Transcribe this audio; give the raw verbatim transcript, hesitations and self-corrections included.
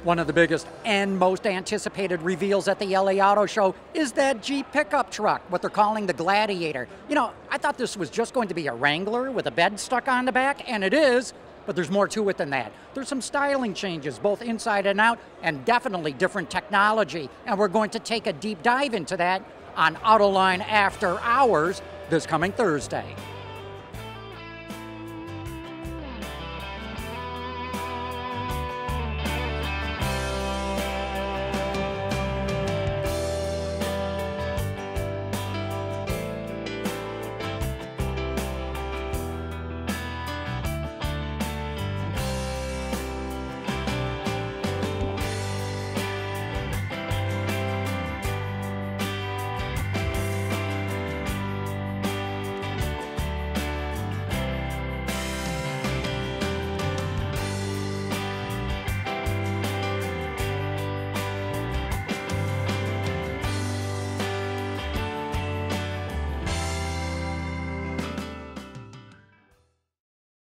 One of the biggest and most anticipated reveals at the L A Auto Show is that Jeep pickup truck, what they're calling the Gladiator. You know, I thought this was just going to be a Wrangler with a bed stuck on the back, and it is, but there's more to it than that. There's some styling changes, both inside and out, and definitely different technology, and we're going to take a deep dive into that on Autoline After Hours this coming Thursday.